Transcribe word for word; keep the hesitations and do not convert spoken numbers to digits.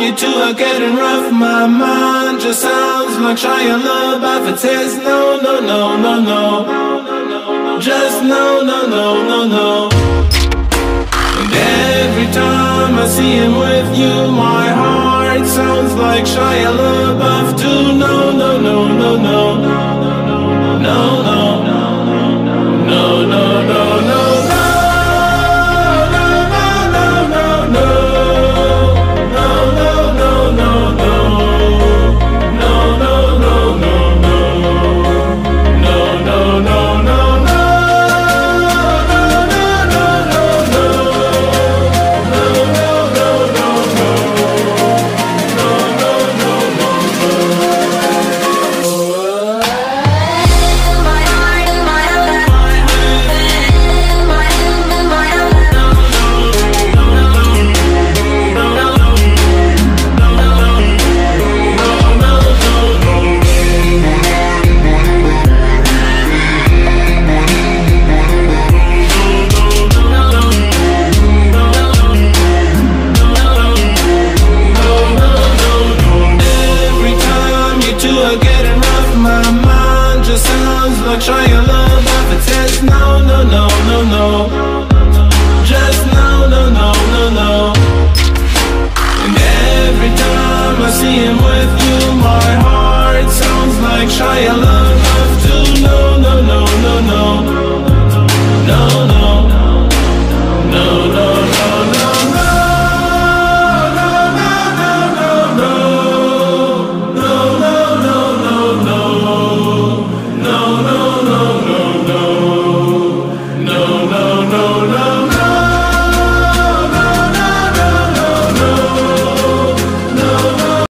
you two are getting rough. My mind just sounds like Shia LaBeouf. It says no, no, no, no, no. Just no, no, no, no, no. And every time I see him with you, my heart sounds like Shia LaBeouf too. No, no, no, no, no. No, no.